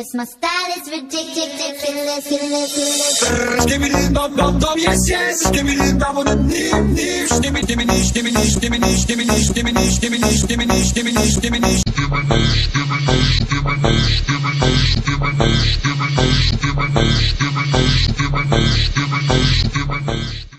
'cause my style is ridiculous. Skibbity dum dum dum, yes yes. Skibbity dum dum dim dim. Skibbity skibbity skibbity skibbity skibbity skibbity skibbity skibbity skibbity skibbity skibbity.